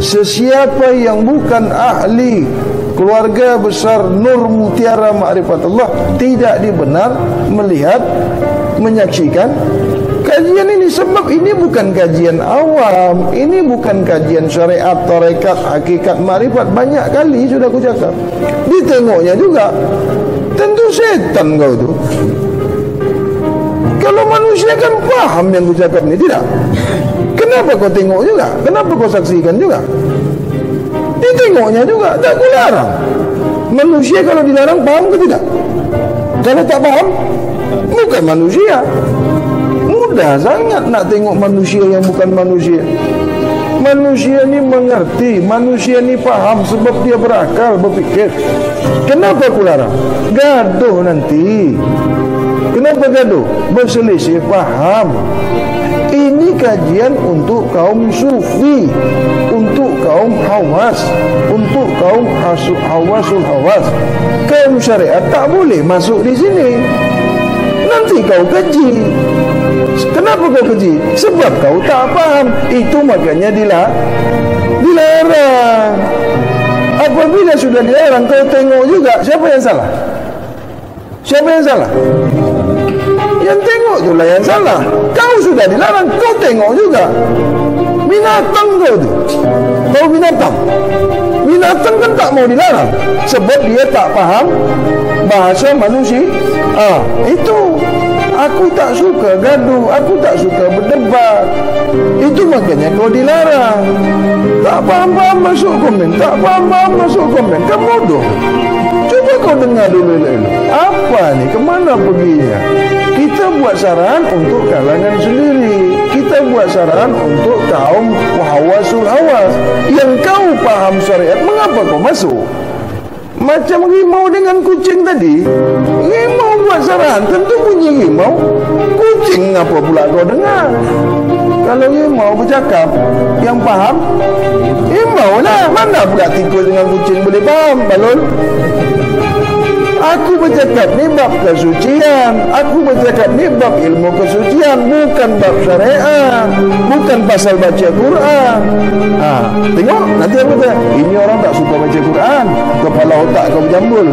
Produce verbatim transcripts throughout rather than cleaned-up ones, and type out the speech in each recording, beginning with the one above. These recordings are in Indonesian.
Sesiapa yang bukan ahli keluarga besar Nur Mutiara Ma'rifatullah tidak dibenar melihat, menyaksikan kajian ini. Sebab ini bukan kajian awam, ini bukan kajian syariat, tarekat, hakikat, ma'rifat. Banyak kali sudah aku cakap. Ditengoknya juga tentu setan kau tu. Kalau manusia kan paham yang aku cakap ni, tidak? Kenapa kau tengok juga? Kenapa kau saksikan juga? Ditengoknya juga, tak aku larang. Manusia kalau dilarang paham ke tidak? Kalau tak paham, bukan manusia. Mudah sangat nak tengok manusia yang bukan manusia. Manusia ni mengerti, manusia ni paham sebab dia berakal, berfikir. Kenapa aku larang? Gaduh nanti. Kenapa gaduh? Berselisih paham. Ini kajian untuk kaum sufi, untuk kaum hawas, untuk kaum hasu, hawasul hawas. Kaum syariat tak boleh masuk di sini. Nanti kau keji. Kenapa kau keji? Sebab kau tak paham. Itu makanya dilarang. Dilarang. Apabila sudah dilarang, kau tengok juga. Siapa yang salah? Siapa yang salah? Yang tengok itulah yang salah. Kau sudah dilarang, kau tengok juga. Binatang kau tu. Kau binatang. Binatang kan tak mau dilarang sebab dia tak paham bahasa manusia. Ah, itu. Aku tak suka gaduh, aku tak suka berdebat. Itu makanya kau dilarang. Tak faham-faham masuk komen, tak faham-faham masuk komen. Kamu bodoh. Coba kau dengar dulu dulu. Apa ni? Kemana perginya? Kita buat saran untuk kalangan sendiri. Kita buat saran untuk kaum hawasul hawas. Yang kau paham syariat, mengapa kau masuk? Macam rimau dengan kucing tadi. Rimau buat saran, tentu bunyi rimau. Kucing apa pula kau dengar? Kalau rimau bercakap, yang paham rimau lah. Mana pula tikus dengan kucing boleh paham, Balul? Aku bercakap ni bab kesucian. Aku bercakap ni bab ilmu kesucian, bukan bab syariat, bukan pasal baca Quran. Ha, tengok nanti apa kata? Ini orang tak suka baca Quran, kepala otak kau berjambul.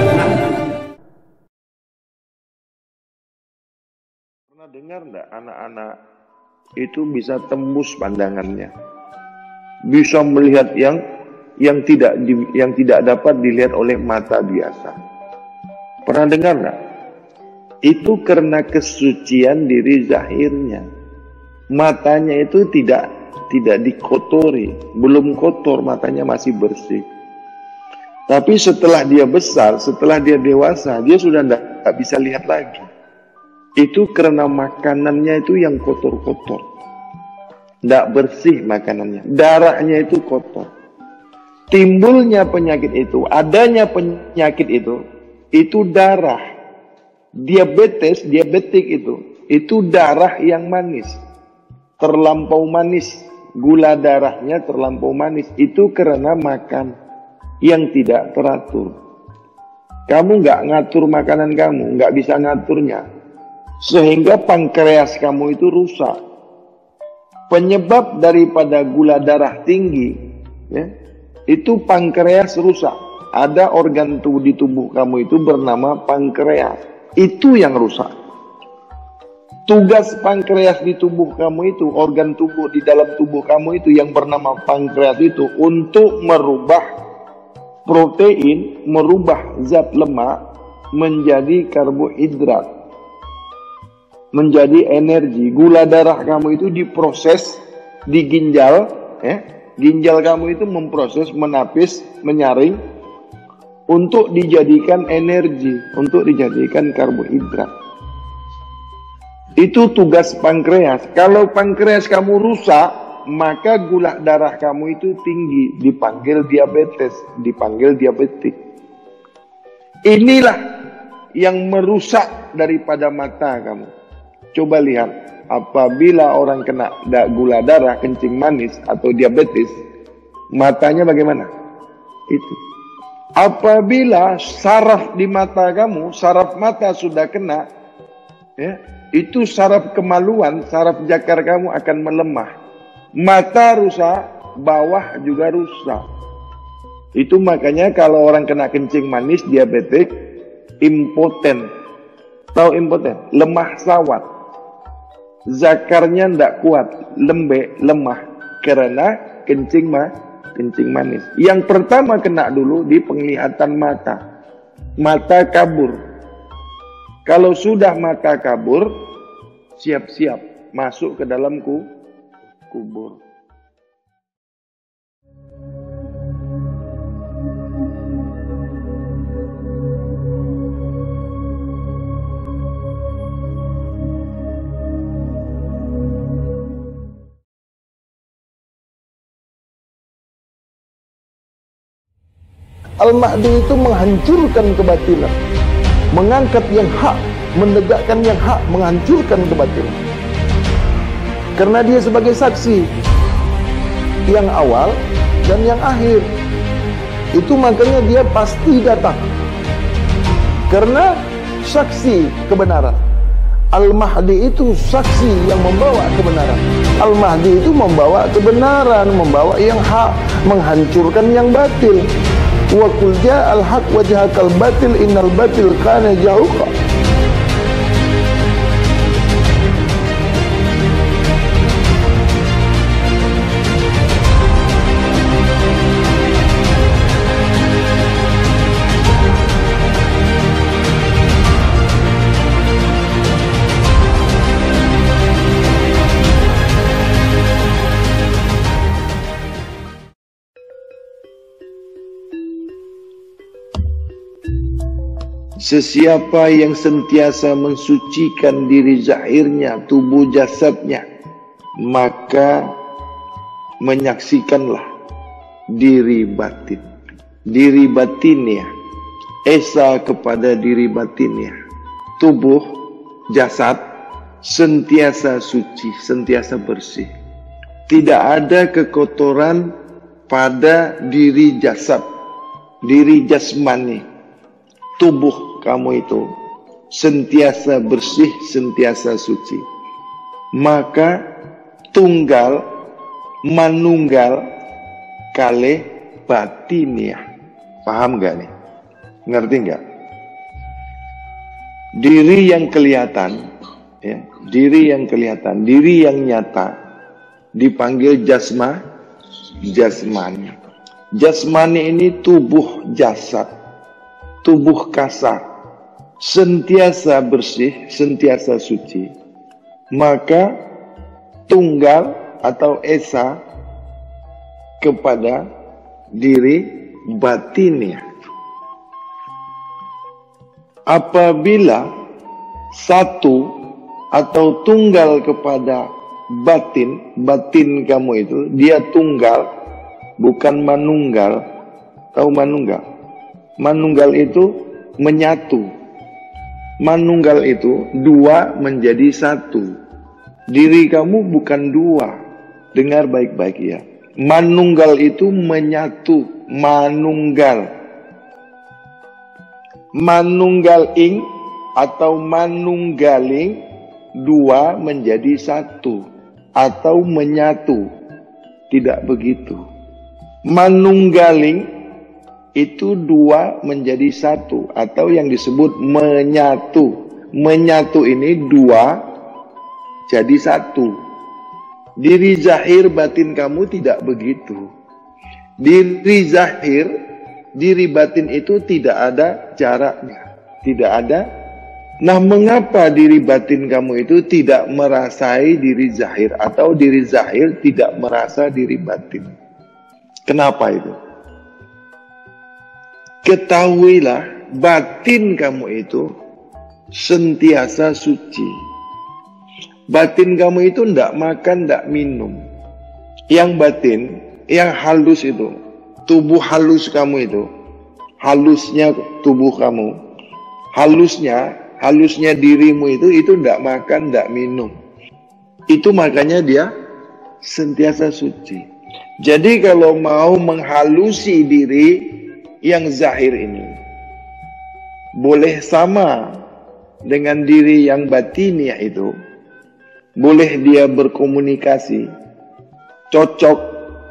Pernah dengar tak anak-anak itu bisa tembus pandangannya, bisa melihat yang yang tidak yang tidak dapat dilihat oleh mata biasa? Pernah dengar tak? Itu karena kesucian diri zahirnya. Matanya itu tidak tidak dikotori, belum kotor, matanya masih bersih. Tapi setelah dia besar, setelah dia dewasa, dia sudah tidak bisa lihat lagi. Itu karena makanannya itu yang kotor-kotor, tidak bersih makanannya, darahnya itu kotor. Timbulnya penyakit itu, adanya penyakit itu, itu darah. Diabetes, diabetik itu, itu darah yang manis, terlampau manis, gula darahnya terlampau manis. Itu karena makan yang tidak teratur. Kamu nggak ngatur makanan kamu, nggak bisa ngaturnya, sehingga pankreas kamu itu rusak. Penyebab daripada gula darah tinggi, ya, itu pankreas rusak. Ada organ tubuh di tubuh kamu itu bernama pankreas. Itu yang rusak. Tugas pankreas di tubuh kamu itu, organ tubuh di dalam tubuh kamu itu yang bernama pankreas itu, untuk merubah protein, merubah zat lemak menjadi karbohidrat, menjadi energi. Gula darah kamu itu diproses di ginjal, ya. Ginjal kamu itu memproses, menapis, menyaring untuk dijadikan energi, untuk dijadikan karbohidrat. Itu tugas pankreas. Kalau pankreas kamu rusak, maka gula darah kamu itu tinggi, dipanggil diabetes, dipanggil diabetik. Inilah yang merusak daripada mata kamu. Coba lihat, apabila orang kena gula darah, kencing manis atau diabetes, matanya bagaimana? Itu. Apabila saraf di mata kamu, saraf mata sudah kena, ya, itu saraf kemaluan, saraf jakar kamu akan melemah. Mata rusak, bawah juga rusak. Itu makanya kalau orang kena kencing manis, diabetik, impoten. Tahu impoten? Lemah sawat. Zakarnya ndak kuat, lembek, lemah. Karena kencing mah, kencing manis. Yang pertama kena dulu di penglihatan mata. Mata kabur. Kalau sudah mata kabur, siap-siap masuk ke dalam ku, kubur. Al-Mahdi itu menghancurkan kebatilan, mengangkat yang hak, menegakkan yang hak, menghancurkan kebatilan. Karena dia sebagai saksi yang awal dan yang akhir. Itu makanya dia pasti datang. Karena saksi kebenaran. Al-Mahdi itu saksi yang membawa kebenaran. Al-Mahdi itu membawa kebenaran, membawa yang hak, menghancurkan yang batil. Wa qul ja'al haq wa jahaqal batil innal batil kana zahuqa. Sesiapa yang sentiasa mensucikan diri zahirnya, tubuh jasadnya, maka menyaksikanlah diri batin. Diri batinnya, esa kepada diri batinnya. Tubuh, jasad, sentiasa suci, sentiasa bersih. Tidak ada kekotoran pada diri jasad, diri jasmani. Tubuh kamu itu sentiasa bersih, sentiasa suci. Maka tunggal manunggal kalih batiniah. Paham gak nih? Ngerti gak? Diri yang kelihatan, ya, diri yang kelihatan, diri yang nyata dipanggil jasma, jasmani. Jasmani ini tubuh jasad, tubuh kasar, sentiasa bersih, sentiasa suci. Maka tunggal atau esa kepada diri batinnya. Apabila satu atau tunggal kepada batin, batin kamu itu, dia tunggal, bukan manunggal. Tahu manunggal? Manunggal itu menyatu. Manunggal itu dua menjadi satu. Diri kamu bukan dua. Dengar baik-baik ya. Manunggal itu menyatu. Manunggal. Manunggal ing atau manunggaling dua menjadi satu atau menyatu. Tidak begitu. Manunggaling itu dua menjadi satu atau yang disebut menyatu. Menyatu ini dua jadi satu. Diri zahir batin kamu tidak begitu. Diri zahir, diri batin itu tidak ada jaraknya. Tidak ada. Nah, mengapa diri batin kamu itu tidak merasai diri zahir atau diri zahir tidak merasa diri batin? Kenapa itu? Ketahuilah batin kamu itu sentiasa suci. Batin kamu itu tidak makan, tidak minum. Yang batin, yang halus itu, tubuh halus kamu itu, halusnya tubuh kamu, halusnya, halusnya dirimu itu, itu tidak makan, tidak minum. Itu makanya dia sentiasa suci. Jadi kalau mau menghalusi diri yang zahir ini, boleh sama dengan diri yang batiniah itu, boleh dia berkomunikasi, cocok,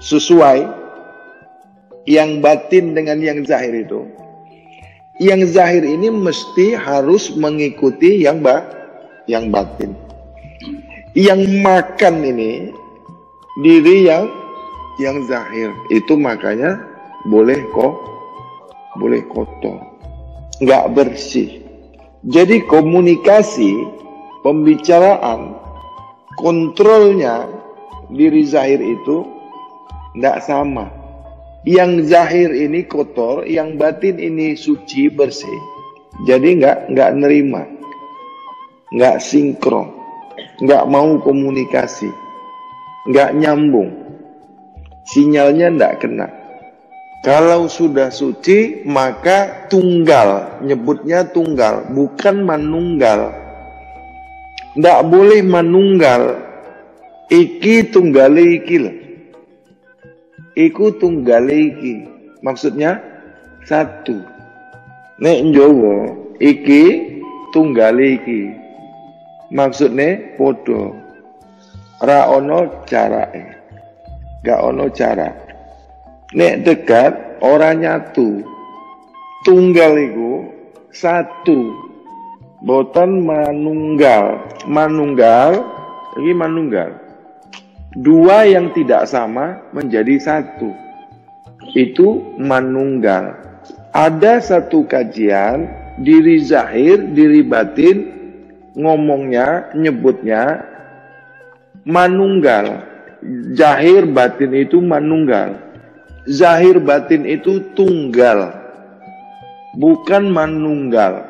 sesuai yang batin dengan yang zahir itu. Yang zahir ini mesti harus mengikuti yang ba yang batin. Yang makan ini diri yang yang zahir itu, makanya boleh kok boleh kotor, nggak bersih. Jadi komunikasi, pembicaraan, kontrolnya diri zahir itu nggak sama. Yang zahir ini kotor, yang batin ini suci bersih. Jadi nggak nggak nerima, nggak sinkron, nggak mau komunikasi, nggak nyambung, sinyalnya nggak kena. Kalau sudah suci maka tunggal, nyebutnya tunggal, bukan manunggal. Nggak boleh manunggal. Iki tunggale iki lah. Iku tunggale iki. Maksudnya satu. Nek Jawa iki tunggale iki. Maksudnya podo. Ra ono carake. Gak ono cara. Nek dekat ora nyatu. Tunggal iku satu. Boten manunggal. Manunggal iki manunggal. Dua yang tidak sama menjadi satu. Itu manunggal. Ada satu kajian diri zahir, diri batin, ngomongnya, nyebutnya manunggal. Zahir batin itu manunggal. Zahir batin itu tunggal, bukan manunggal.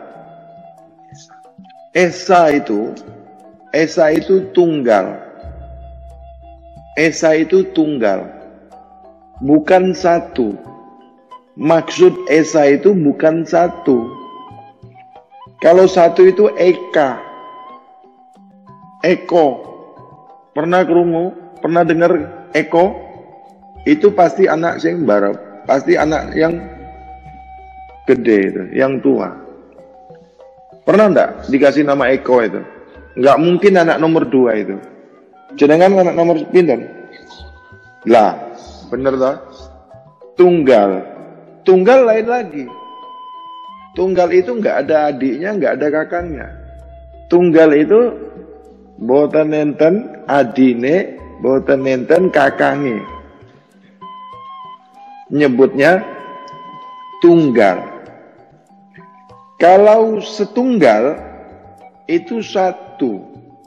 Esa itu, Esa itu tunggal. Esa itu tunggal, bukan satu. Maksud Esa itu bukan satu. Kalau satu itu Eka, Eko. Pernah kerungu? Pernah dengar Eko? Itu pasti anak sing barep, pasti anak yang gede itu, yang tua. Pernah enggak dikasih nama Eko itu? Enggak mungkin anak nomor dua itu. Jenengan anak nomor pinten? Lah, bener toh? Tunggal. Tunggal lain lagi. Tunggal itu enggak ada adiknya, enggak ada kakangnya. Tunggal itu boten enten adine, boten enten kakange. Nyebutnya tunggal. Kalau setunggal itu satu.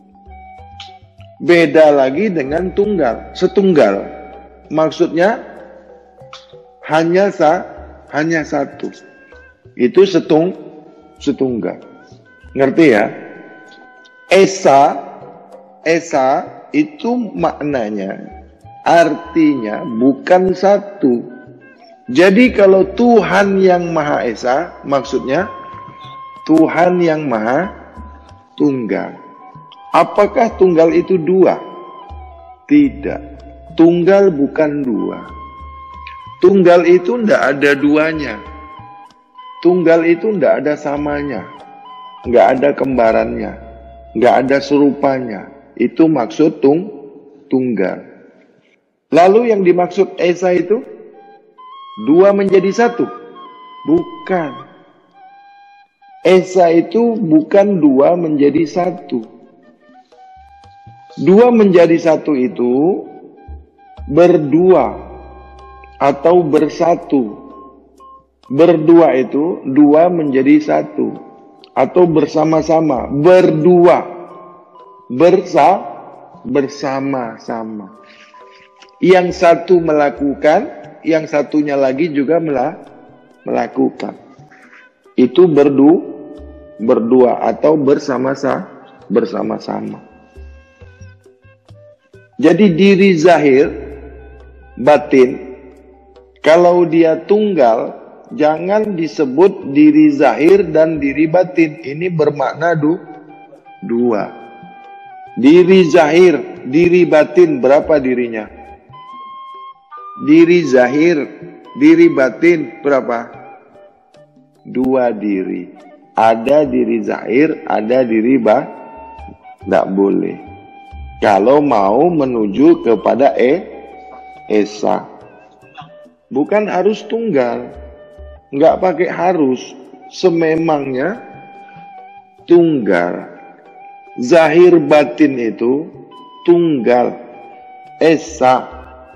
Beda lagi dengan tunggal. Setunggal maksudnya hanya sa, hanya satu. Itu setung, setunggal. Ngerti ya? Esa, Esa itu maknanya, artinya bukan satu. Jadi kalau Tuhan yang Maha Esa, maksudnya Tuhan yang Maha Tunggal. Apakah tunggal itu dua? Tidak. Tunggal bukan dua. Tunggal itu tidak ada duanya. Tunggal itu tidak ada samanya. Nggak ada kembarannya. Nggak ada serupanya. Itu maksud tung, tunggal. Lalu yang dimaksud Esa itu? Dua menjadi satu? Bukan. Esa itu bukan dua menjadi satu. Dua menjadi satu itu berdua atau bersatu. Berdua itu dua menjadi satu atau bersama-sama. Berdua, bersa, bersama-sama. Yang satu melakukan, yang satunya lagi juga melakukan. Itu berdu, berdua atau bersama-sama, bersama-sama. Jadi diri zahir, batin, kalau dia tunggal, jangan disebut diri zahir dan diri batin. Ini bermakna du, dua. Diri zahir, diri batin, berapa dirinya? Diri zahir, diri batin, berapa? Dua diri. Ada diri zahir, ada diri batin. Tidak boleh. Kalau mau menuju kepada e, esa. Bukan harus tunggal. Nggak pakai harus. Sememangnya tunggal. Zahir batin itu tunggal. Esa.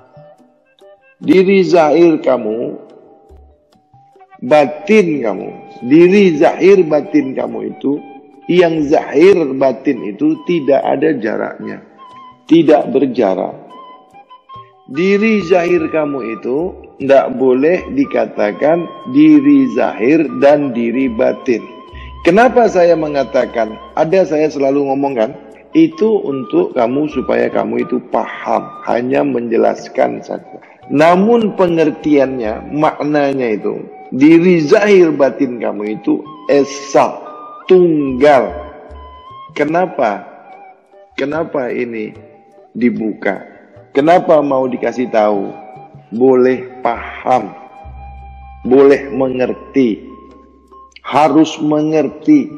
Diri zahir kamu, batin kamu. Diri zahir batin kamu itu, yang zahir batin itu tidak ada jaraknya. Tidak berjarak. Diri zahir kamu itu tidak boleh dikatakan diri zahir dan diri batin. Kenapa saya mengatakan, ada saya selalu ngomongkan, itu untuk kamu supaya kamu itu paham, hanya menjelaskan saja. Namun pengertiannya, maknanya itu, diri zahir batin kamu itu esa, tunggal. Kenapa? Kenapa ini dibuka? Kenapa mau dikasih tahu? Boleh paham, boleh mengerti, harus mengerti.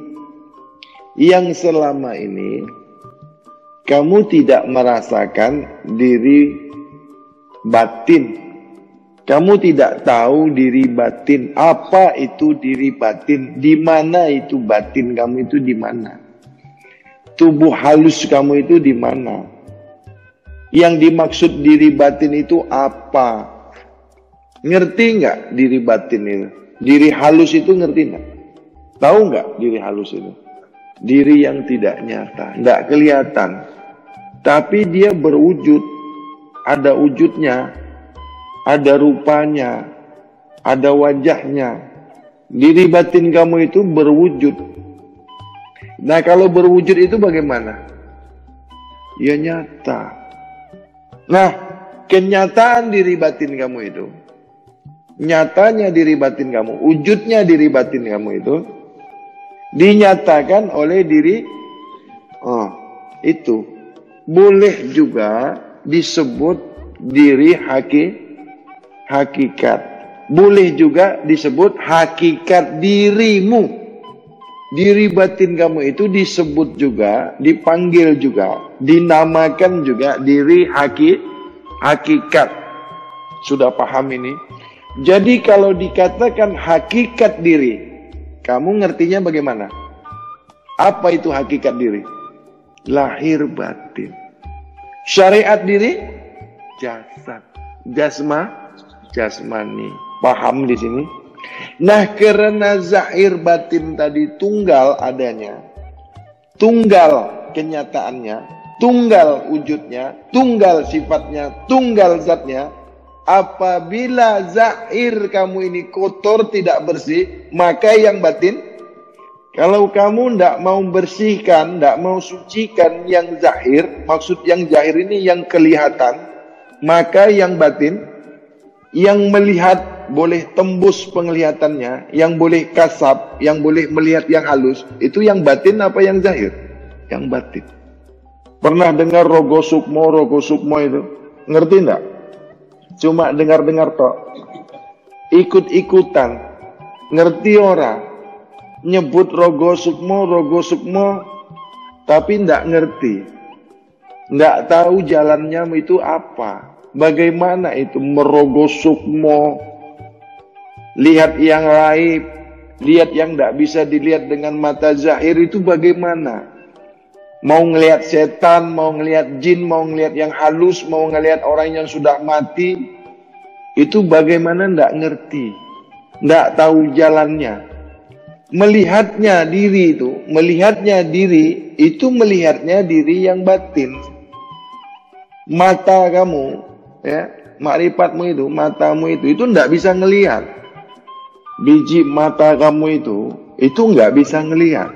Yang selama ini kamu tidak merasakan diri batin. Kamu tidak tahu diri batin. Apa itu diri batin? Di mana itu batin kamu itu di mana? Tubuh halus kamu itu di mana? Yang dimaksud diri batin itu apa? Ngerti nggak diri batin itu? Diri halus itu ngerti nggak? Tahu nggak diri halus itu? Diri yang tidak nyata, nggak kelihatan. Tapi dia berwujud. Ada wujudnya, ada rupanya, ada wajahnya. Diri batin kamu itu berwujud. Nah, kalau berwujud itu bagaimana? Ya nyata. Nah, kenyataan diri batin kamu itu, nyatanya diri batin kamu, wujudnya diri batin kamu itu, dinyatakan oleh diri, oh, itu. Boleh juga disebut diri haki, hakikat. Boleh juga disebut hakikat dirimu. Diri batin kamu itu disebut juga, dipanggil juga, dinamakan juga diri haki, hakikat. Sudah paham ini? Jadi kalau dikatakan hakikat diri, kamu ngertinya bagaimana? Apa itu hakikat diri? Lahir batin. Syariat diri, jasad, jasma, jasmani. Paham di sini? Nah, karena zahir batin tadi tunggal adanya, tunggal kenyataannya, tunggal wujudnya, tunggal sifatnya, tunggal zatnya. Apabila zahir kamu ini kotor, tidak bersih, maka yang batin, kalau kamu tidak mau bersihkan, tidak mau sucikan yang zahir, maksud yang zahir ini yang kelihatan, maka yang batin, yang melihat boleh tembus penglihatannya, yang boleh kasab, yang boleh melihat yang halus, itu yang batin apa yang zahir? Yang batin. Pernah dengar rogo sukmo, rogo sukmo itu? Ngerti enggak? Cuma dengar-dengar tok. Ikut-ikutan. Ngerti orang? Nyebut rogo sukmo, rogo sukmo, tapi ndak ngerti, ndak tahu jalannya itu apa, bagaimana itu merogo sukmo, lihat yang lain, lihat yang ndak bisa dilihat dengan mata zahir itu bagaimana? Mau ngelihat setan, mau ngelihat jin, mau ngelihat yang halus, mau ngelihat orang yang sudah mati, itu bagaimana ndak ngerti, ndak tahu jalannya. Melihatnya diri itu, melihatnya diri, itu melihatnya diri yang batin. Mata kamu, ya, makrifatmu itu, matamu itu, itu enggak bisa ngelihat. Biji mata kamu itu, itu enggak bisa ngelihat.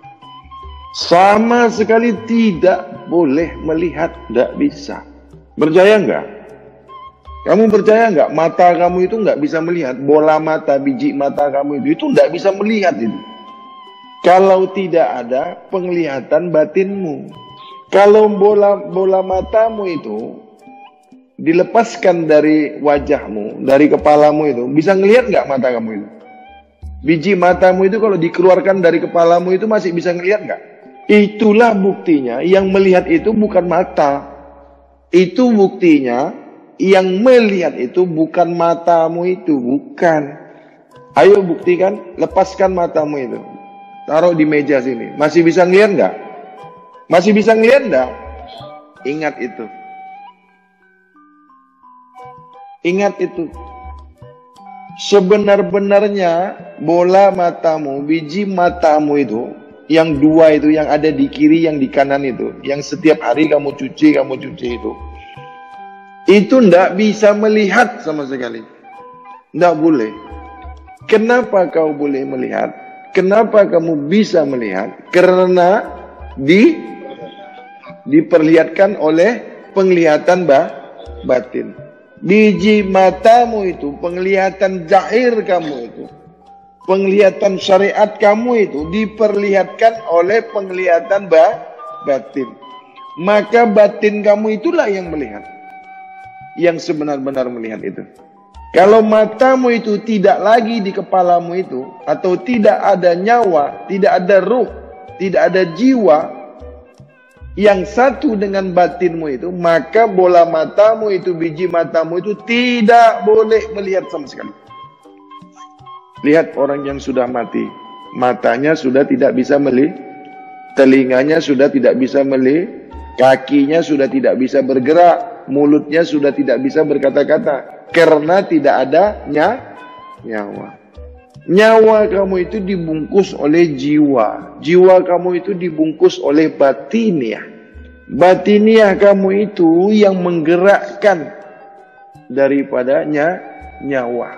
Sama sekali tidak boleh melihat, enggak bisa. Percaya enggak? Kamu percaya nggak mata kamu itu nggak bisa melihat, bola mata, biji mata kamu itu itu nggak bisa melihat itu. Kalau tidak ada penglihatan batinmu, kalau bola bola matamu itu dilepaskan dari wajahmu, dari kepalamu itu, bisa ngelihat nggak mata kamu itu? Biji matamu itu kalau dikeluarkan dari kepalamu itu masih bisa ngelihat nggak? Itulah buktinya yang melihat itu bukan mata, itu buktinya. Yang melihat itu bukan matamu itu, bukan. Ayo buktikan, lepaskan matamu itu. Taruh di meja sini. Masih bisa ngelihat nggak? Masih bisa ngelihat nggak? Ingat itu. Ingat itu. Sebenar-benarnya bola matamu, biji matamu itu, yang dua itu, yang ada di kiri, yang di kanan itu, yang setiap hari kamu cuci, kamu cuci itu, itu ndak bisa melihat sama sekali. Ndak boleh. Kenapa kau boleh melihat? Kenapa kamu bisa melihat? Karena di diperlihatkan oleh penglihatan bah, batin. Biji matamu itu, penglihatan zahir kamu itu, penglihatan syariat kamu itu diperlihatkan oleh penglihatan bah, batin. Maka batin kamu itulah yang melihat, yang sebenar-benar melihat itu. Kalau matamu itu tidak lagi di kepalamu itu, atau tidak ada nyawa, tidak ada ruh, tidak ada jiwa yang satu dengan batinmu itu, maka bola matamu itu, biji matamu itu tidak boleh melihat sama sekali. Lihat orang yang sudah mati, matanya sudah tidak bisa melihat, telinganya sudah tidak bisa melihat, kakinya sudah tidak bisa bergerak, mulutnya sudah tidak bisa berkata-kata, karena tidak ada nyawa. Nyawa kamu itu dibungkus oleh jiwa. Jiwa kamu itu dibungkus oleh batiniah. Batiniah kamu itu yang menggerakkan daripadanya nyawa.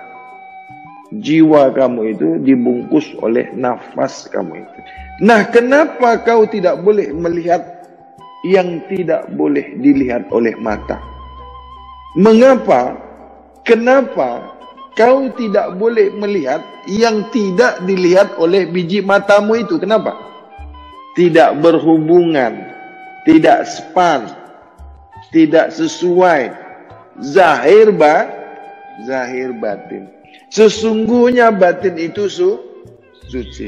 Jiwa kamu itu dibungkus oleh nafas kamu itu. Nah, kenapa kau tidak boleh melihat yang tidak boleh dilihat oleh mata? Mengapa? Kenapa kau tidak boleh melihat yang tidak dilihat oleh biji matamu itu? Kenapa? Tidak berhubungan, tidak span, tidak sesuai. Zahir ba, zahir batin. Sesungguhnya batin itu su, suci.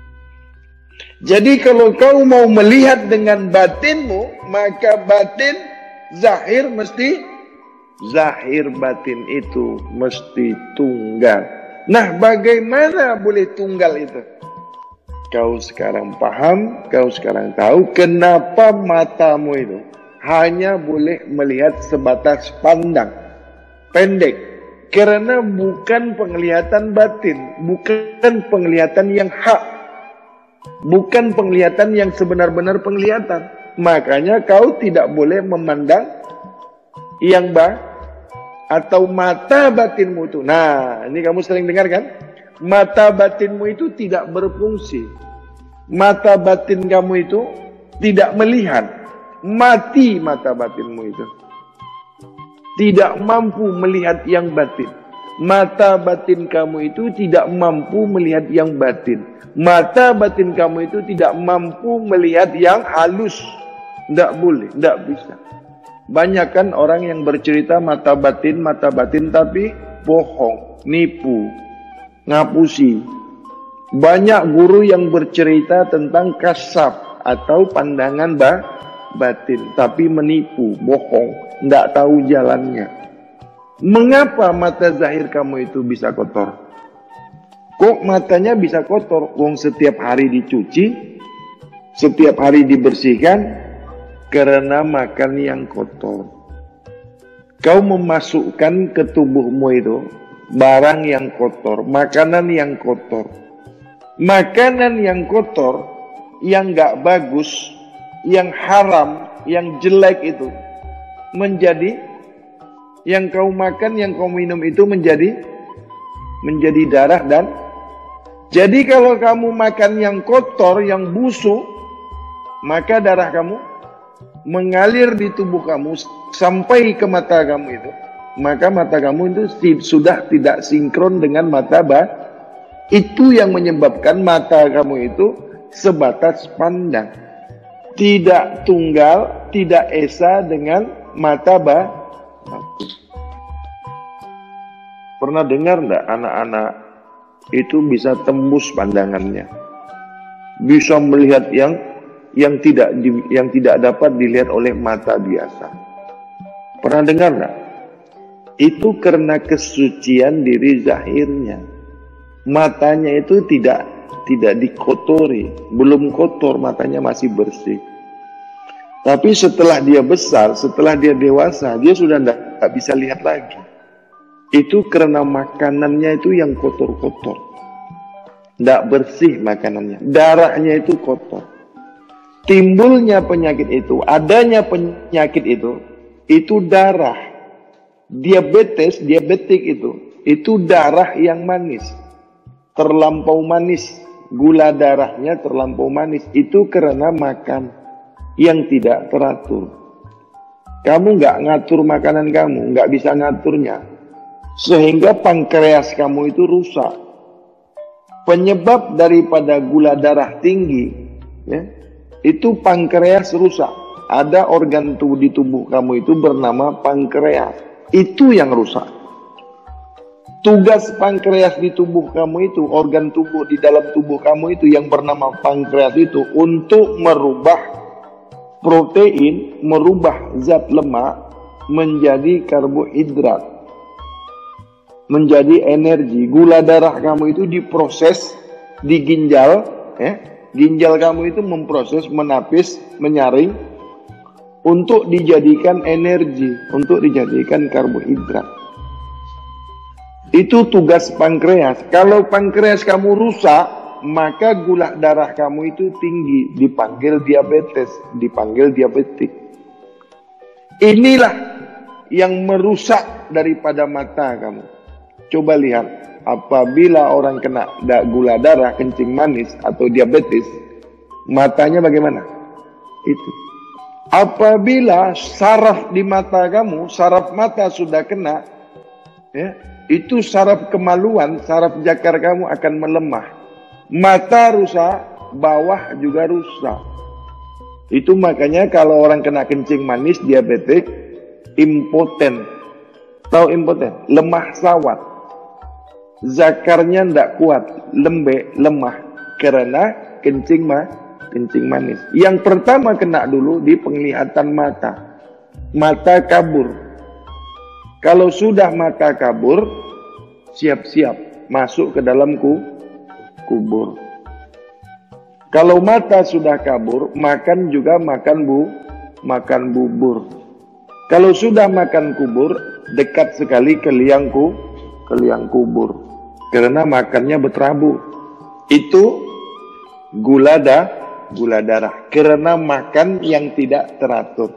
Jadi kalau kau mau melihat dengan batinmu, maka batin zahir mesti zahir batin itu mesti tunggal. Nah, bagaimana boleh tunggal itu? Kau sekarang paham, kau sekarang tahu kenapa matamu itu hanya boleh melihat sebatas pandang, pendek. Karena bukan penglihatan batin, bukan penglihatan yang hak, bukan penglihatan yang sebenar-benar penglihatan. Makanya kau tidak boleh memandang yang bah, atau mata batinmu itu. Nah, ini kamu sering dengar kan? Mata batinmu itu tidak berfungsi. Mata batin kamu itu tidak melihat. Mati mata batinmu itu. Tidak mampu melihat yang batin. Mata batin kamu itu tidak mampu melihat yang batin. Mata batin kamu itu tidak mampu melihat yang halus. Tidak boleh, tidak bisa. Banyak kan orang yang bercerita mata batin, mata batin, tapi bohong, nipu, ngapusi. Banyak guru yang bercerita tentang kasab atau pandangan bah, batin, tapi menipu, bohong, tidak tahu jalannya. Mengapa mata zahir kamu itu bisa kotor? Kok matanya bisa kotor? Wong setiap hari dicuci, setiap hari dibersihkan. Karena makan yang kotor. Kau memasukkan ke tubuhmu itu barang yang kotor, makanan yang kotor. Makanan yang kotor, yang gak bagus, yang haram, yang jelek itu menjadi, yang kau makan, yang kau minum itu menjadi menjadi darah. Dan jadi kalau kamu makan yang kotor, yang busuk, maka darah kamu mengalir di tubuh kamu sampai ke mata kamu itu. Maka mata kamu itu sudah tidak sinkron dengan mata bah. Itu yang menyebabkan mata kamu itu sebatas pandang. Tidak tunggal, tidak esa dengan mata bah. Pernah dengar enggak anak-anak itu bisa tembus pandangannya? Bisa melihat yang yang tidak yang tidak dapat dilihat oleh mata biasa. Pernah dengar enggak? Itu karena kesucian diri zahirnya. Matanya itu tidak tidak dikotori, belum kotor, matanya masih bersih. Tapi setelah dia besar, setelah dia dewasa, dia sudah tidak bisa lihat lagi. Itu karena makanannya itu yang kotor-kotor, tidak bersih makanannya, darahnya itu kotor. Timbulnya penyakit itu, adanya penyakit itu, itu darah. Diabetes, diabetik itu, itu darah yang manis, terlampau manis, gula darahnya terlampau manis. Itu karena makan yang tidak teratur. Kamu nggak ngatur makanan kamu, nggak bisa ngaturnya, sehingga pankreas kamu itu rusak. Penyebab daripada gula darah tinggi, ya, itu pankreas rusak. Ada organ tubuh di tubuh kamu itu bernama pankreas. Itu yang rusak. Tugas pankreas di tubuh kamu itu, organ tubuh di dalam tubuh kamu itu yang bernama pankreas itu, untuk merubah protein, merubah zat lemak menjadi karbohidrat, menjadi energi. Gula darah kamu itu diproses di ginjal, ya. Ginjal kamu itu memproses, menapis, menyaring untuk dijadikan energi, untuk dijadikan karbohidrat. Itu tugas pankreas. Kalau pankreas kamu rusak, maka gula darah kamu itu tinggi, dipanggil diabetes, dipanggil diabetik. Inilah yang merusak daripada mata kamu. Coba lihat, apabila orang kena gula darah, kencing manis atau diabetes, matanya bagaimana? Itu. Apabila saraf di mata kamu, saraf mata sudah kena, ya, itu saraf kemaluan, saraf jakar kamu akan melemah. Mata rusak, bawah juga rusak. Itu makanya kalau orang kena kencing manis, diabetik, impoten. Tahu impoten? Lemah sawat. Zakarnya tidak kuat, lembek, lemah, karena kencing manis. Kencing manis. Yang pertama kena dulu di penglihatan mata. Mata kabur. Kalau sudah mata kabur, siap-siap masuk ke dalam ku, kubur. Kalau mata sudah kabur, makan juga makan bu, makan bubur. Kalau sudah makan kubur, dekat sekali ke liang ku, ke liang kubur. Karena makannya berterabur. Itu gula dah. Gula darah, karena makan yang tidak teratur.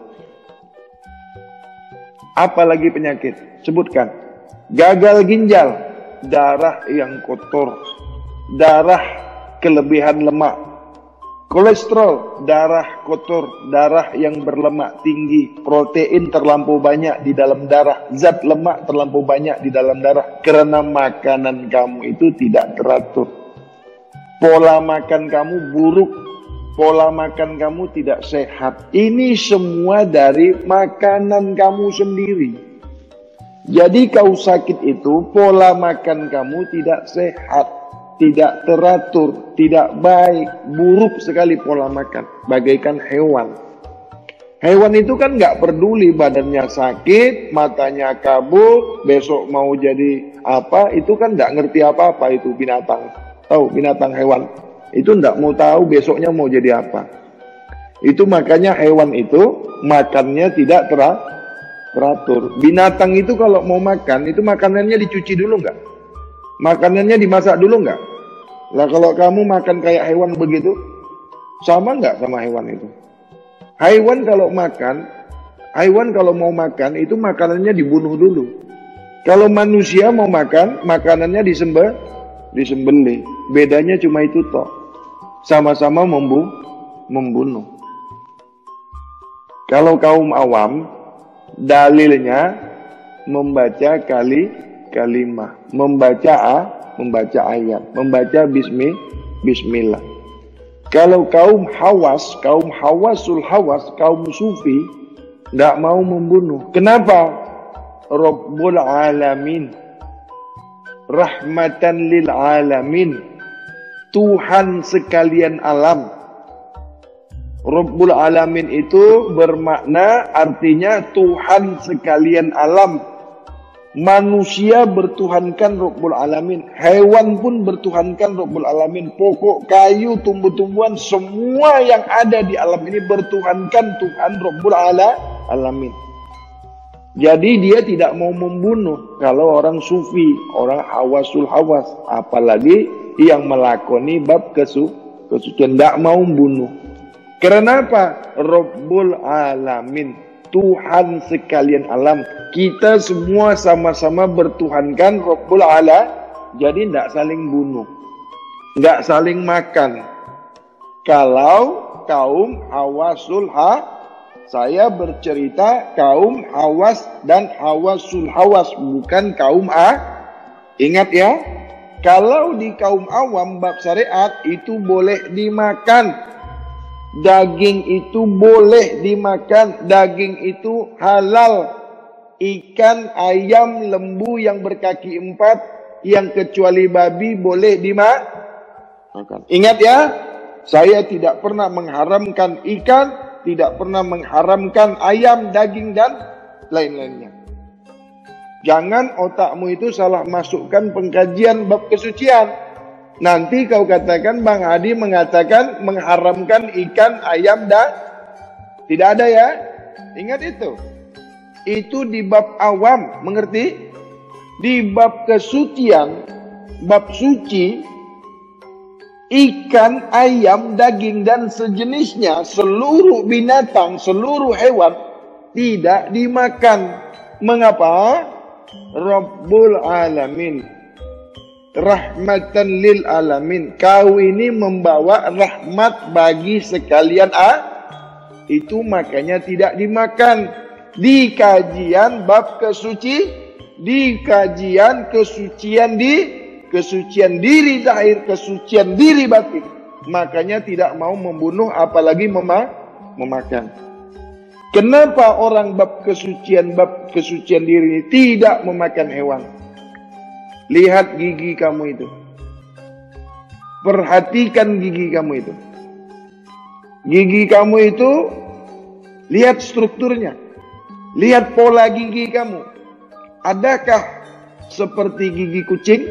Apalagi penyakit? Sebutkan. Gagal ginjal, darah yang kotor, darah kelebihan lemak. Kolesterol, darah kotor, darah yang berlemak tinggi, protein terlampau banyak di dalam darah, zat lemak terlampau banyak di dalam darah, karena makanan kamu itu tidak teratur. Pola makan kamu buruk, pola makan kamu tidak sehat. Ini semua dari makanan kamu sendiri. Jadi kau sakit itu pola makan kamu tidak sehat, tidak teratur, tidak baik, buruk sekali pola makan. Bagaikan hewan. Hewan itu kan nggak peduli badannya sakit, matanya kabur, besok mau jadi apa, itu kan nggak ngerti apa-apa itu binatang. Tahu binatang hewan? Itu tidak mau tahu besoknya mau jadi apa. Itu makanya hewan itu makannya tidak teratur. Binatang itu kalau mau makan, itu makanannya dicuci dulu nggak? Makanannya dimasak dulu nggak? Lah kalau kamu makan kayak hewan begitu, sama nggak sama hewan itu? Hewan kalau makan, hewan kalau mau makan, itu makanannya dibunuh dulu. Kalau manusia mau makan, makanannya disembah, disembelih. Bedanya cuma itu toh. Sama-sama membu membunuh. Kalau kaum awam, dalilnya membaca kali kalimah, membaca a, membaca ayat, membaca bismi, bismillah. Kalau kaum hawas, kaum hawasul hawas, kaum sufi, tidak mau membunuh. Kenapa? Rabbul alamin, rahmatan lil alamin, Tuhan sekalian alam. Rabbul alamin itu bermakna artinya Tuhan sekalian alam. Manusia bertuhankan Rabbul Alamin, hewan pun bertuhankan Rabbul Alamin, pokok, kayu, tumbuh-tumbuhan, semua yang ada di alam ini bertuhankan Tuhan Rabbul Alamin. Jadi dia tidak mau membunuh. Kalau orang sufi, orang hawasul hawas, apalagi yang melakoni bab kesu kesucian, tidak mau membunuh. Karena apa? Rabbul Alamin, Tuhan sekalian alam. Kita semua sama-sama bertuhankan Rabbul Ala. Jadi tidak saling bunuh, tidak saling makan. Kalau kaum hawasul ha, saya bercerita kaum hawas dan hawasul hawas, bukan kaum a. Ingat ya, kalau di kaum awam bab syariat itu boleh dimakan. Daging itu boleh dimakan, daging itu halal. Ikan, ayam, lembu yang berkaki empat, yang kecuali babi boleh dimakan. Ingat ya, saya tidak pernah mengharamkan ikan, tidak pernah mengharamkan ayam, daging, dan lain-lainnya. Jangan otakmu itu salah masukkan pengkajian bab kesucian. Nanti kau katakan Bang Hadi mengatakan mengharamkan ikan, ayam, dan tidak ada ya. Ingat itu. Itu di bab awam, mengerti? Di bab kesucian, bab suci, ikan, ayam, daging, dan sejenisnya, seluruh binatang, seluruh hewan tidak dimakan. Mengapa? Rabbul Alamin, rahmatan lil alamin. Kau ini membawa rahmat bagi sekalian ah, itu makanya tidak dimakan. Di kajian bab kesuci, di kajian kesucian di kesucian diri zahir, kesucian diri batin, makanya tidak mau membunuh apalagi mema memakan. Kenapa orang bab kesucian bab kesucian diri ini tidak memakan hewan? Lihat gigi kamu itu. Perhatikan gigi kamu itu. Gigi kamu itu, lihat strukturnya. Lihat pola gigi kamu. Adakah seperti gigi kucing?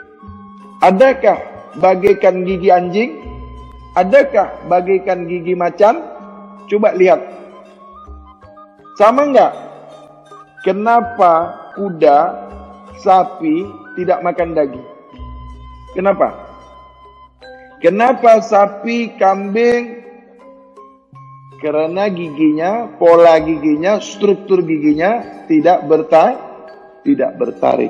Adakah bagaikan gigi anjing? Adakah bagaikan gigi macan? Coba lihat. Sama enggak? Kenapa kuda, sapi tidak makan daging? Kenapa? Kenapa sapi, kambing? Karena giginya, pola giginya, struktur giginya tidak berta, tidak bertarik.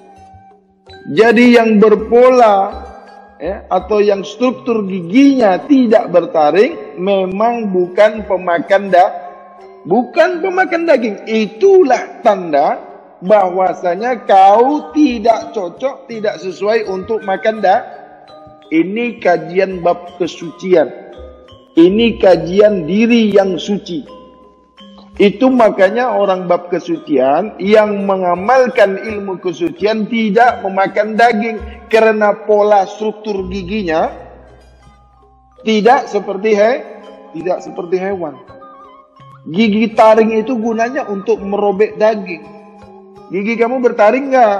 Jadi yang berpola ya, atau yang struktur giginya tidak bertaring memang bukan pemakan da, bukan pemakan daging. Itulah tanda bahwasanya kau tidak cocok, tidak sesuai untuk makan da. Ini kajian bab kesucian. Ini kajian diri yang suci. Itu makanya orang bab kesucian yang mengamalkan ilmu kesucian tidak memakan daging. Karena pola struktur giginya tidak seperti he, tidak seperti hewan. Gigi taring itu gunanya untuk merobek daging. Gigi kamu bertaring nggak?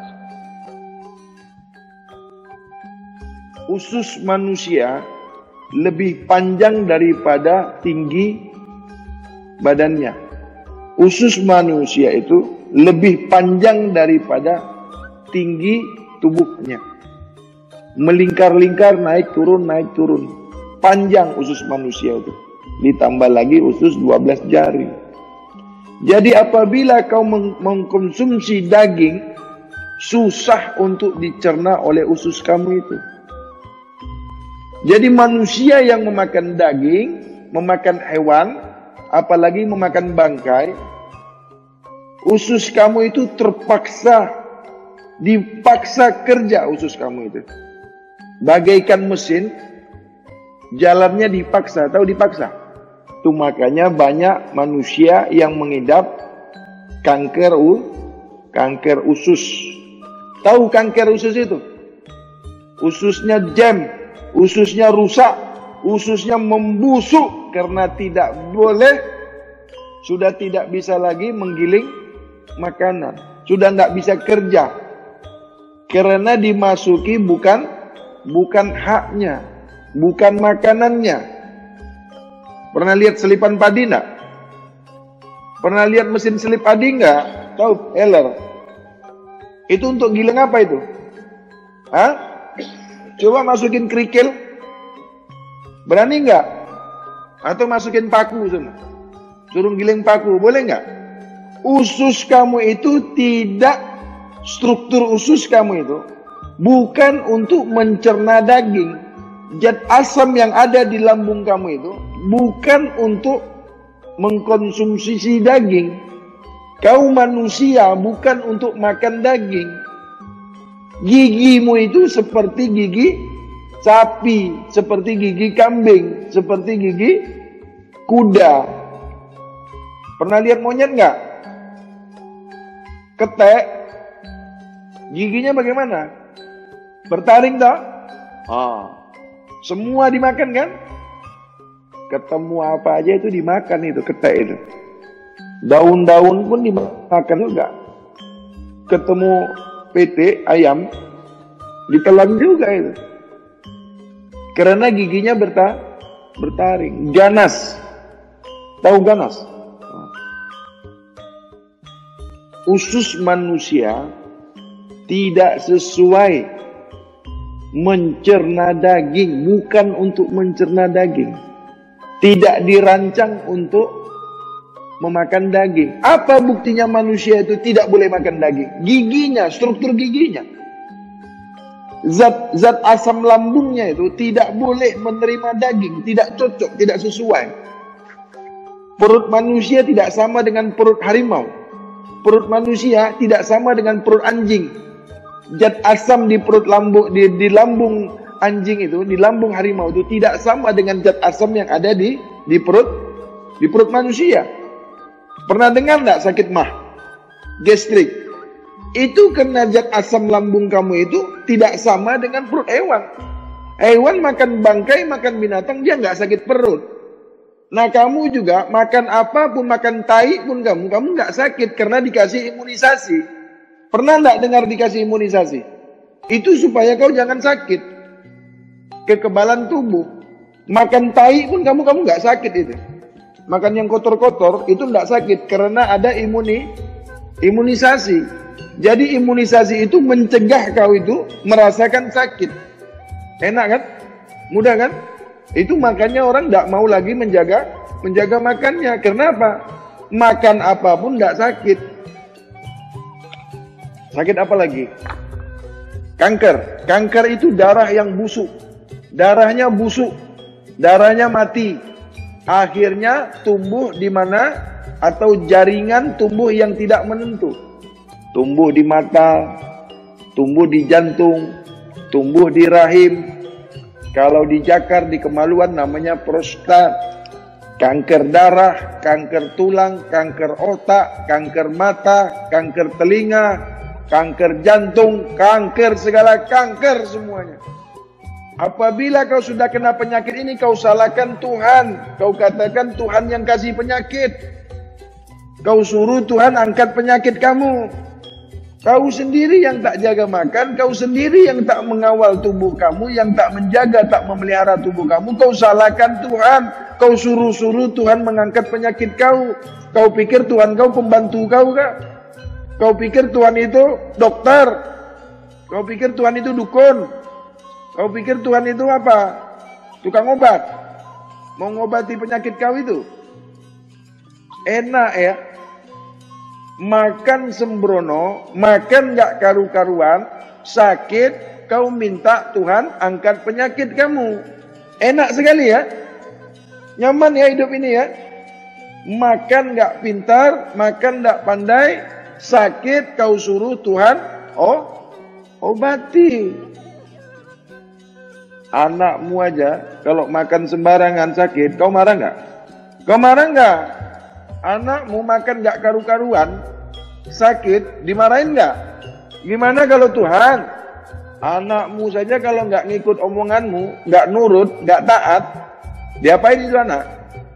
Usus manusia lebih panjang daripada tinggi badannya. Usus manusia itu lebih panjang daripada tinggi tubuhnya. Melingkar-lingkar, naik turun, naik turun. Panjang usus manusia itu. Ditambah lagi usus dua belas jari. Jadi apabila kau meng mengkonsumsi daging, susah untuk dicerna oleh usus kamu itu. Jadi manusia yang memakan daging, memakan hewan, apalagi memakan bangkai, usus kamu itu terpaksa, dipaksa kerja usus kamu itu. Bagaikan mesin, jalannya dipaksa, tahu dipaksa? Itu makanya banyak manusia yang mengidap kanker u, kanker usus. Tahu kanker usus itu? Ususnya jam, ususnya rusak, ususnya membusuk karena tidak boleh, sudah tidak bisa lagi menggiling makanan. Sudah nggak bisa kerja. Karena dimasuki bukan bukan haknya, bukan makanannya. Pernah lihat selipan padi nggak? Pernah lihat mesin selip padi nggak? Tahu, Heller? Itu untuk giling apa itu? Hah? Coba masukin kerikil. Berani nggak? Atau masukin paku semua? Suruh giling paku, boleh nggak? Usus kamu itu tidak, struktur usus kamu itu bukan untuk mencerna daging. Zat asam yang ada di lambung kamu itu bukan untuk mengkonsumsi si daging. Kau manusia bukan untuk makan daging. Gigimu itu seperti gigi sapi, seperti gigi kambing, seperti gigi kuda. Pernah lihat monyet nggak? Ketek, giginya bagaimana? Bertaring tak? Ah, semua dimakan kan? Ketemu apa aja itu dimakan itu ketek itu. Daun-daun pun dimakan juga. Ketemu P T ayam, ditelan juga itu. Karena giginya berta bertaring. Ganas, tahu ganas? Usus manusia tidak sesuai mencerna daging, bukan untuk mencerna daging. Tidak dirancang untuk memakan daging. Apa buktinya manusia itu tidak boleh makan daging? Giginya, struktur giginya. Zat, zat asam lambungnya itu tidak boleh menerima daging, tidak cocok, tidak sesuai. Perut manusia tidak sama dengan perut harimau. Perut manusia tidak sama dengan perut anjing. Zat asam di perut lambung di, di lambung anjing itu, di lambung harimau itu tidak sama dengan zat asam yang ada di di perut di perut manusia. Pernah dengar enggak sakit mah? Gastrik. Itu karena zat asam lambung kamu itu tidak sama dengan perut hewan. Hewan makan bangkai, makan binatang, dia nggak sakit perut. Nah kamu juga makan apapun, makan tai pun kamu, kamu nggak sakit karena dikasih imunisasi. Pernah nggak dengar dikasih imunisasi? Itu supaya kau jangan sakit. Kekebalan tubuh. Makan tai pun kamu kamu nggak sakit itu. Makan yang kotor-kotor itu nggak sakit karena ada imuni imunisasi. Jadi imunisasi itu mencegah kau itu merasakan sakit. Enak kan? Mudah kan? Itu makanya orang tidak mau lagi menjaga menjaga makannya. Kenapa? Makan apapun tidak sakit. Sakit apa lagi? Kanker. Kanker itu darah yang busuk. Darahnya busuk. Darahnya mati. Akhirnya tumbuh di mana? Atau jaringan tumbuh yang tidak menentu. Tumbuh di mata, tumbuh di jantung, tumbuh di rahim. Kalau di jakar, di kemaluan namanya prostat. Kanker darah, kanker tulang, kanker otak, kanker mata, kanker telinga, kanker jantung, kanker segala kanker semuanya. Apabila kau sudah kena penyakit ini, kau salahkan Tuhan. Kau katakan Tuhan yang kasih penyakit. Kau suruh Tuhan angkat penyakit kamu. Kau sendiri yang tak jaga makan, kau sendiri yang tak mengawal tubuh kamu, yang tak menjaga, tak memelihara tubuh kamu, kau salahkan Tuhan. Kau suruh-suruh Tuhan mengangkat penyakit kau. Kau pikir Tuhan kau pembantu kau kah? Kau pikir Tuhan itu dokter? Kau pikir Tuhan itu dukun? Kau pikir Tuhan itu apa? Tukang obat? Mau ngobati penyakit kau itu? Enak ya? Makan sembrono, makan gak karu-karuan, sakit, kau minta Tuhan angkat penyakit kamu. Enak sekali ya. Nyaman ya hidup ini ya. Makan gak pintar, makan gak pandai, sakit kau suruh Tuhan, oh, obati. Anakmu aja kalau makan sembarangan sakit, kau marah gak? Kau marah gak? Anakmu makan gak karu-karuan, sakit, dimarahin gak? Gimana kalau Tuhan? Anakmu saja kalau gak ngikut omonganmu, gak nurut, gak taat, diapain itu anak?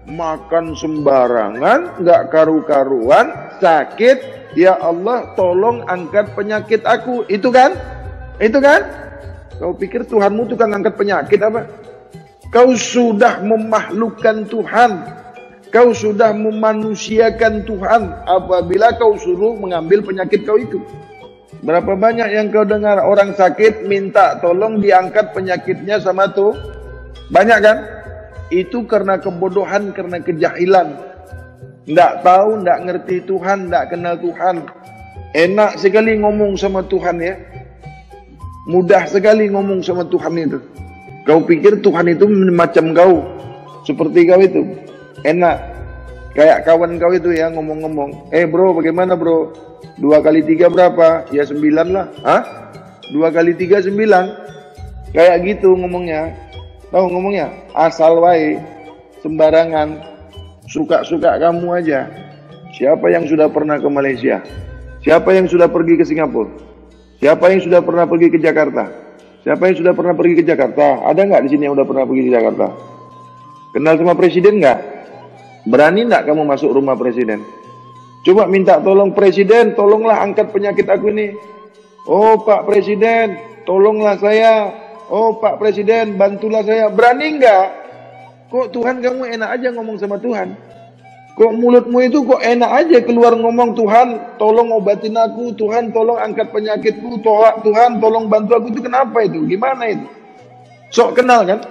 makan sembarangan, nggak karu-karuan, sakit, ya Allah tolong angkat penyakit aku. Itu kan? Itu kan? Kau pikir Tuhanmu tukang angkat penyakit apa? Kau sudah memakhlukkan Tuhan. Kau sudah memanusiakan Tuhan apabila kau suruh mengambil penyakit kau itu. Berapa banyak yang kau dengar orang sakit minta tolong diangkat penyakitnya sama tuh? Banyak kan? Itu karena kebodohan, karena kejahilan. Nggak tahu, nggak ngerti Tuhan, nggak kenal Tuhan. Enak sekali ngomong sama Tuhan ya. Mudah sekali ngomong sama Tuhan itu. Kau pikir Tuhan itu macam kau, seperti kau itu. Enak. Kayak kawan kau itu ya ngomong-ngomong. Eh bro, bagaimana bro? Dua kali tiga berapa? Ya sembilan lah. Hah? Dua kali tiga sembilan. Kayak gitu ngomongnya. Tahu ngomongnya? Asal wae, sembarangan, suka-suka kamu aja. Siapa yang sudah pernah ke Malaysia? Siapa yang sudah pergi ke Singapura? Siapa yang sudah pernah pergi ke Jakarta? Siapa yang sudah pernah pergi ke Jakarta? Ada nggak di sini yang sudah pernah pergi ke Jakarta? Kenal sama presiden nggak? Berani nggak kamu masuk rumah presiden? Coba minta tolong presiden, tolonglah angkat penyakit aku ini. Oh Pak Presiden, tolonglah saya. Oh Pak Presiden, bantulah saya. Berani nggak? Kok Tuhan kamu enak aja ngomong sama Tuhan? Kok mulutmu itu kok enak aja keluar ngomong, Tuhan tolong obatin aku, Tuhan tolong angkat penyakitku, Tuhan tolong bantu aku. Itu kenapa itu? Gimana itu? Sok kenal kan?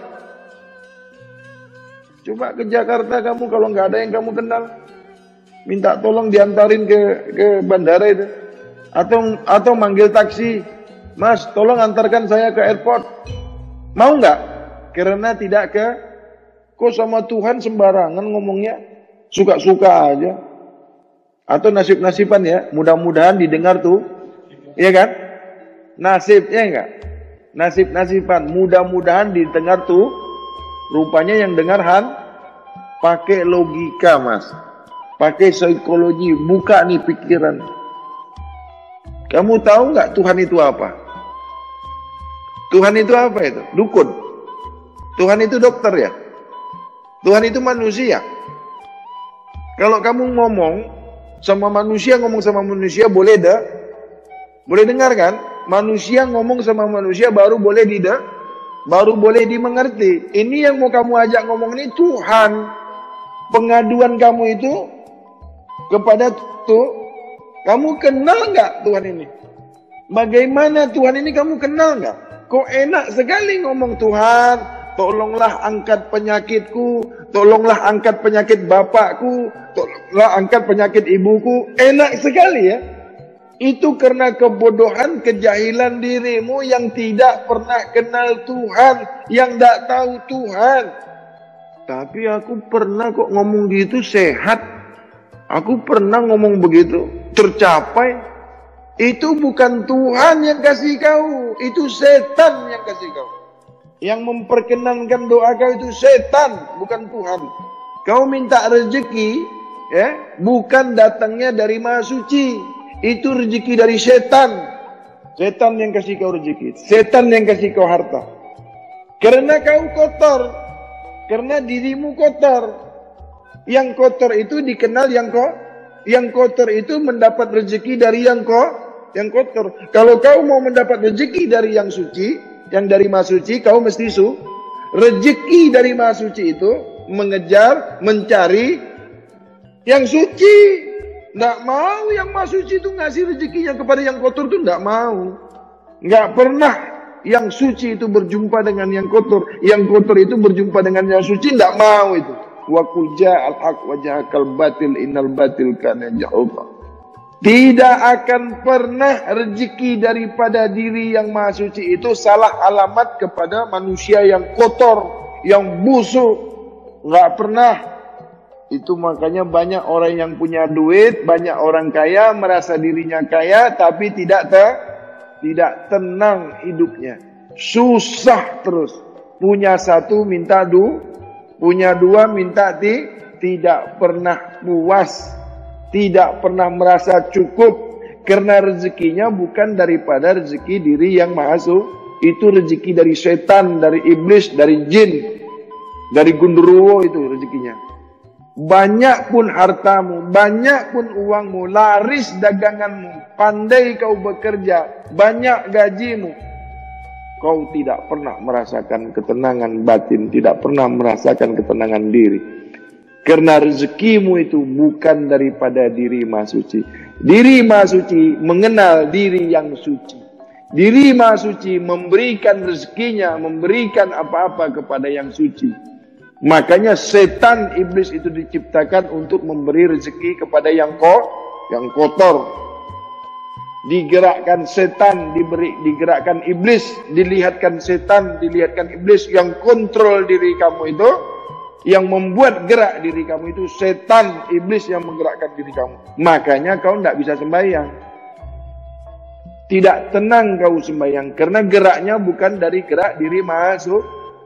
Coba ke Jakarta kamu kalau nggak ada yang kamu kenal, minta tolong diantarin ke ke bandara itu, atau atau manggil taksi, Mas tolong antarkan saya ke airport. Mau nggak? Karena tidak ke, kok sama Tuhan sembarangan ngomongnya, suka-suka aja. Atau nasib-nasiban ya, mudah-mudahan didengar tuh, iya kan? Nasibnya enggak? Nasib-nasiban, mudah-mudahan didengar tuh. Rupanya yang dengar Han, pakai logika mas, pakai psikologi, buka nih pikiran. Kamu tahu nggak Tuhan itu apa? Tuhan itu apa itu? Dukun. Tuhan itu dokter ya? Tuhan itu manusia. Kalau kamu ngomong sama manusia, ngomong sama manusia boleh dah, boleh dengar kan? Manusia ngomong sama manusia baru boleh dida, baru boleh dimengerti. Ini yang mau kamu ajak ngomong ini Tuhan. Pengaduan kamu itu kepada tuh, kamu kenal nggak Tuhan ini? Bagaimana Tuhan ini kamu kenal nggak? Kok enak sekali ngomong, Tuhan tolonglah angkat penyakitku, tolonglah angkat penyakit bapakku, tolonglah angkat penyakit ibuku. Enak sekali ya. Itu karena kebodohan, kejahilan dirimu yang tidak pernah kenal Tuhan, yang tidak tahu Tuhan. Tapi aku pernah kok ngomong gitu sehat. Aku pernah ngomong begitu, tercapai. Itu bukan Tuhan yang kasih kau, itu setan yang kasih kau. Yang memperkenankan doa kau itu setan, bukan Tuhan. Kau minta rezeki, ya, bukan datangnya dari Maha Suci. Itu rezeki dari setan. Setan yang kasih kau rezeki. Setan yang kasih kau harta. Karena kau kotor. Karena dirimu kotor. Yang kotor itu dikenal yang kau. Yang kotor itu mendapat rezeki dari yang kau. Yang kotor. Kalau kau mau mendapat rezeki dari yang suci, yang dari Maha Suci, kau mesti su. Rezeki dari Maha Suci itu mengejar, mencari yang suci. Nggak mau yang Maha Suci itu ngasih rezekinya kepada yang kotor itu, nggak mau. Nggak pernah yang suci itu berjumpa dengan yang kotor. Yang kotor itu berjumpa dengan yang suci, nggak mau itu. Wa qul ja'al haq wa ja'akal batil innal batil kana zahuqa. Tidak akan pernah rezeki daripada diri yang Maha Suci itu salah alamat kepada manusia yang kotor, yang busuk. Nggak pernah. Itu makanya banyak orang yang punya duit, banyak orang kaya, merasa dirinya kaya, tapi tidak te, tidak tenang hidupnya. Susah terus. Punya satu minta du, punya dua minta ti, tidak pernah puas. Tidak pernah merasa cukup. Karena rezekinya bukan daripada rezeki diri yang Maha Suci. Itu rezeki dari setan, dari iblis, dari jin, dari gundurwo itu rezekinya. banyak pun hartamu, banyak pun uangmu, laris daganganmu, pandai kau bekerja, banyak gajimu, kau tidak pernah merasakan ketenangan batin, tidak pernah merasakan ketenangan diri. Karena rezekimu itu bukan daripada diri Maha Suci. Diri Maha Suci mengenal diri yang suci. Diri Maha Suci memberikan rezekinya, memberikan apa-apa kepada yang suci. Makanya setan iblis itu diciptakan untuk memberi rezeki kepada yang ko, yang kotor. Digerakkan setan, diberi, digerakkan iblis, dilihatkan setan, dilihatkan iblis yang kontrol diri kamu itu, yang membuat gerak diri kamu itu setan iblis yang menggerakkan diri kamu. Makanya kau tidak bisa sembahyang. Tidak tenang kau sembahyang karena geraknya bukan dari gerak diri masuk.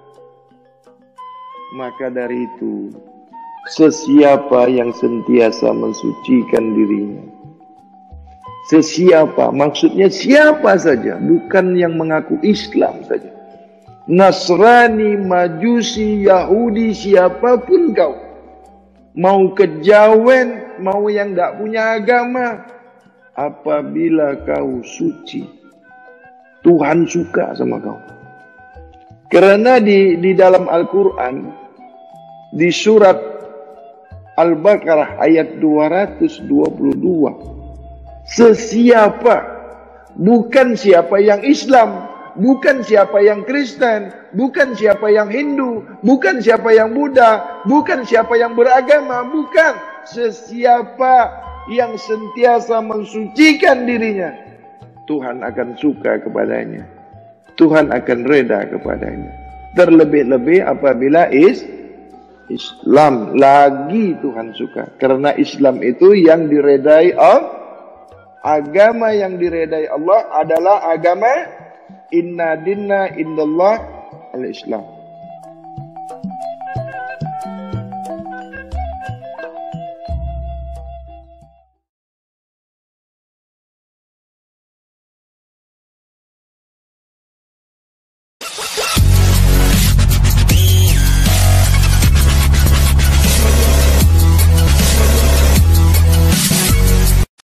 Maka dari itu, sesiapa yang sentiasa mensucikan dirinya, sesiapa, maksudnya siapa saja, bukan yang mengaku Islam saja, Nasrani, Majusi, Yahudi, siapapun kau, mau kejawen, mau yang tidak punya agama, apabila kau suci, Tuhan suka sama kau. Karena di, di dalam Al-Quran, di surat Al-Baqarah ayat dua ratus dua puluh dua, sesiapa, bukan siapa yang Islam, bukan siapa yang Kristen, bukan siapa yang Hindu, bukan siapa yang Buddha, bukan siapa yang beragama, bukan, sesiapa yang sentiasa mensucikan dirinya, Tuhan akan suka kepadanya, Tuhan akan reda kepadanya. Terlebih-lebih apabila is Islam, lagi Tuhan suka. Karena Islam itu yang diredai Allah. Agama yang diredai Allah adalah agama inna dinna indallah al-Islam.